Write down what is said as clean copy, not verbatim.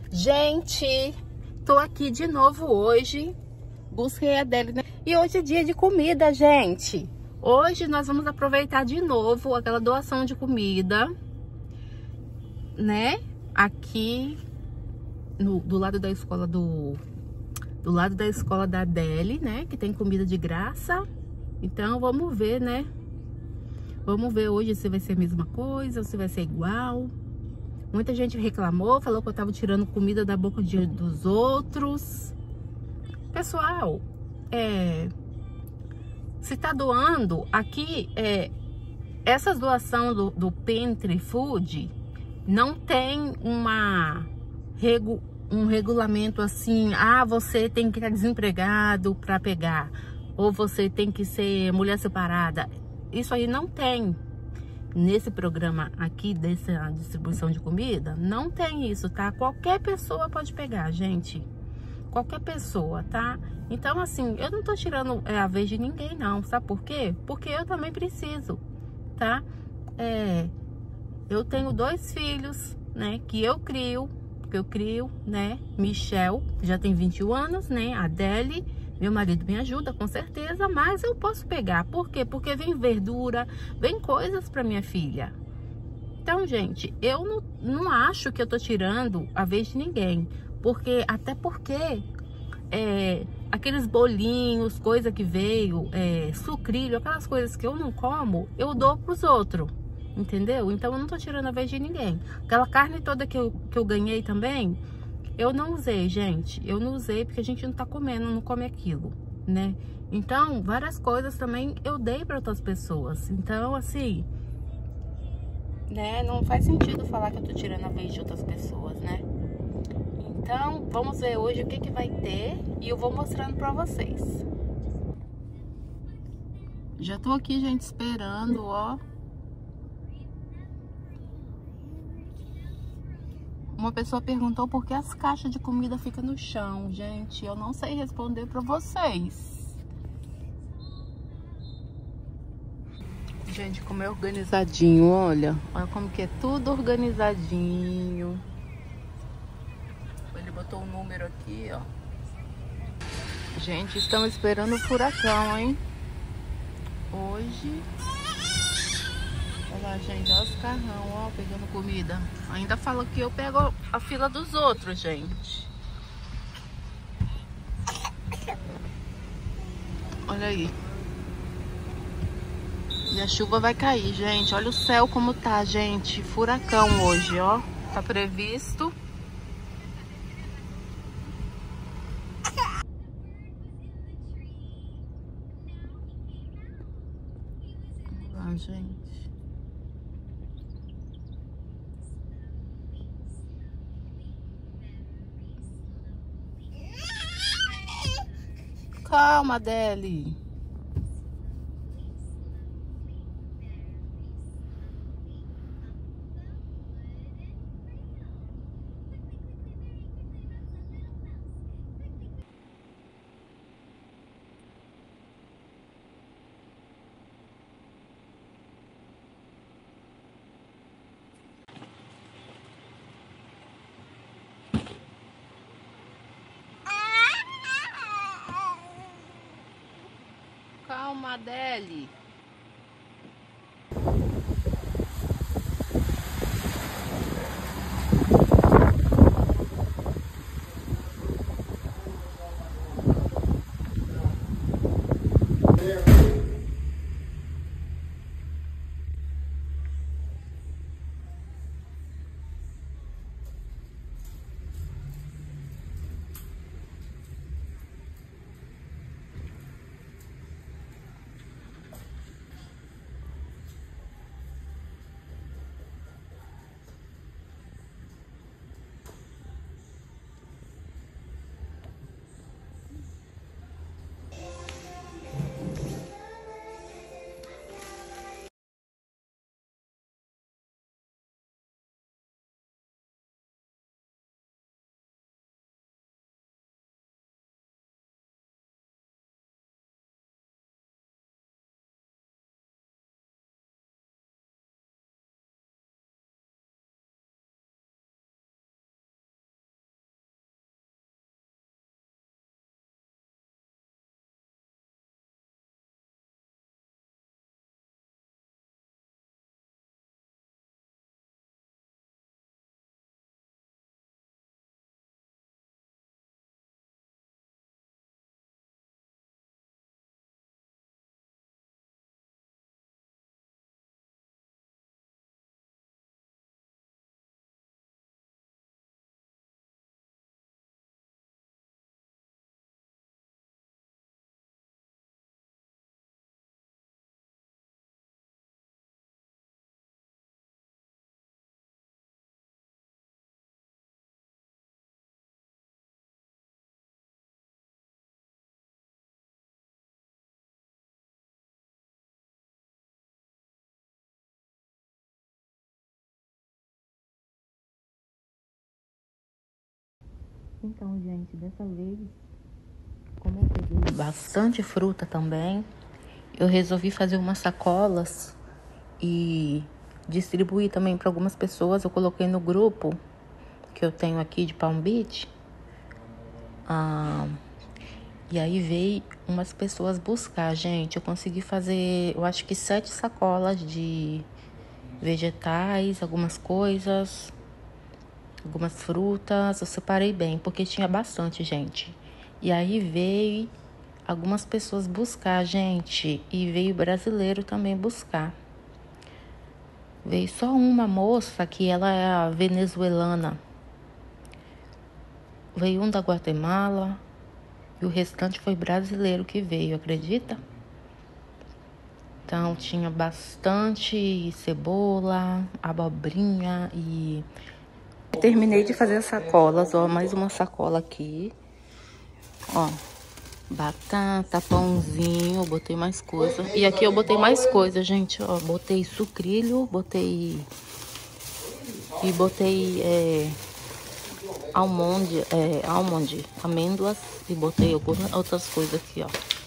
Gente, tô aqui de novo hoje. Busquei a Adele, né? E hoje é dia de comida, gente. Hoje nós vamos aproveitar de novo aquela doação de comida, né? Aqui do lado da escola do lado da escola da Adele, né? Que tem comida de graça. Então vamos ver, né? Vamos ver hoje se vai ser a mesma coisa ou se vai ser igual. Muita gente reclamou, falou que eu tava tirando comida da boca dos outros. Pessoal, se tá doando, aqui, essas doações do Pantry Food não tem um regulamento assim, você tem que estar desempregado para pegar, ou você tem que ser mulher separada. Isso aí não tem. Nesse programa aqui, dessa distribuição de comida, não tem isso, tá? Qualquer pessoa pode pegar, gente. Qualquer pessoa, tá? Então, assim, eu não tô tirando a vez de ninguém, não. Sabe por quê? Porque eu também preciso, tá? Eu tenho 2 filhos, né? Que eu crio, né? Michel, já tem 21 anos, né? Adele, meu marido me ajuda, com certeza, mas eu posso pegar. Por quê? Porque vem verdura, vem coisas para minha filha. Então, gente, eu não acho que eu tô tirando a vez de ninguém. Até porque aqueles bolinhos, coisa que veio, sucrilho, aquelas coisas que eu não como, eu dou pros outros. Entendeu? Então eu não tô tirando a vez de ninguém. Aquela carne toda que eu ganhei também, eu não usei, gente. Eu não usei porque a gente não tá comendo, não come aquilo, né? Então, várias coisas também eu dei para outras pessoas. Então, assim, né? Não faz sentido falar que eu tô tirando a vez de outras pessoas, né? Então, vamos ver hoje o que vai ter e eu vou mostrando pra vocês. Já tô aqui, gente, esperando, ó. Uma pessoa perguntou por que as caixas de comida ficam no chão. Gente, eu não sei responder pra vocês. Gente, como é organizadinho, olha. Olha como que é tudo organizadinho. Ele botou um número aqui, ó. Gente, estamos esperando o furacão, hein? Hoje... Olha lá, gente, olha os carrão, ó, pegando comida. Ainda fala que eu pego a fila dos outros, gente. Olha aí. E a chuva vai cair, gente. Olha o céu como tá, gente. Furacão hoje, ó. Tá previsto. Olha lá, gente. Calma, Adele. Calma, Adele. Então, gente, dessa vez, como eu peguei bastante fruta também, eu resolvi fazer umas sacolas e distribuir também para algumas pessoas. Eu coloquei no grupo que eu tenho aqui de Palm Beach. E aí veio umas pessoas buscar, gente. Eu consegui fazer, eu acho que 7 sacolas de vegetais, algumas coisas, algumas frutas. Eu separei bem, porque tinha bastante, gente. E aí veio algumas pessoas buscar, gente. E veio brasileiro também buscar. Veio só uma moça, que ela é a venezuelana. Veio um da Guatemala. E o restante foi brasileiro que veio, acredita? Então tinha bastante cebola, abobrinha e... Terminei de fazer as sacolas, ó. Mais uma sacola aqui. Ó. Batata, pãozinho, botei mais coisa. E aqui eu botei mais coisa, gente, ó. Botei sucrilho, botei... E botei... almôndega, amêndoas, e botei algumas outras coisas aqui, ó.